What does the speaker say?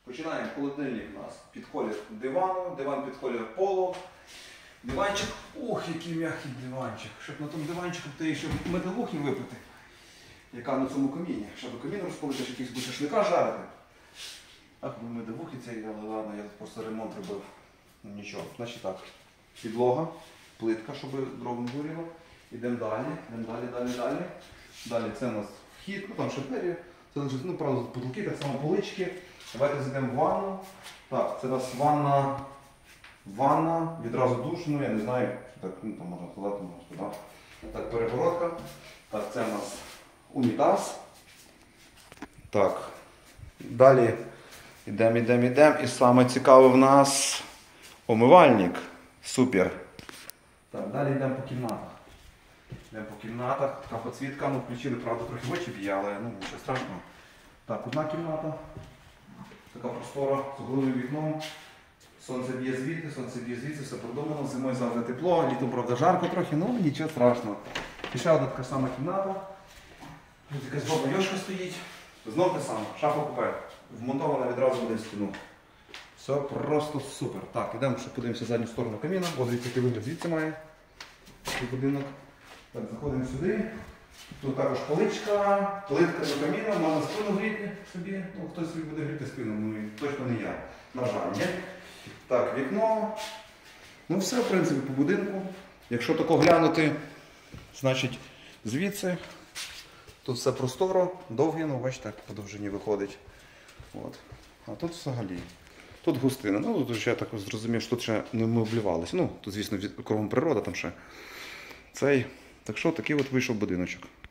Починаємо. Холодильник у нас під колір дивану, диван під колір полу. Диванчик, ох, який м'який диванчик. Щоб на тому диванчику ти ще медовухи випити, яка на цьому каміні. Щоб камін розпалити, щоб якийсь шашлика жарити. Ах, медовухи цієї, але ладно, я тут просто ремонт робив. Ну, нічого. Значить так, підлога, плитка, щоб дров не горіло. Йдемо далі, далі. Далі це у нас вхід, ну там ще двері. Це лише, ну, правда, потолки, так само полички. Давайте зайдемо в ванну. Так, це у нас ванна, відразу душ, ну я не знаю, так, ну, там можна сказати, можна туди. Так, перегородка. Так, це у нас унітаз. Так, далі йдемо. І саме цікаве в нас омивальник. Супер. Так, далі йдемо по кімнатах. Така підсвітка, ну включили, правда, трохи в очі б'є, але ну, нічого страшного. Так, одна кімната. Така простора, з угловим вікном. Сонце б'є звідси, все продумано, зимою завжди тепло, літом, правда, жарко трохи, ну нічого страшного. І ще одна така сама кімната. Тут якась баба Йошка стоїть. Знов те саме, шафа купе. Вмонтована відразу буде в стіну. Все просто супер. Так, йдемо, ще подивимося задню сторону каміна. Ось дивіться, який вигляд звідси має цей будинок. Так, заходимо сюди. Тут також поличка, плитка до каміна, можна спину гріти собі. Ну, хтось собі буде гріти спину, ну точно не я. На жаль, ні? Так, вікно. Ну все, в принципі, по будинку. Якщо тако глянути, значить звідси. Тут все просторо, довге, ну бачите, так по довжині виходить. От. А тут взагалі. Тут густина. Ну, тут ще я так зрозумів, що тут ще не меблювалося. Ну, тут, звісно, кругом природа там ще. Так що такий от вийшов будиночок.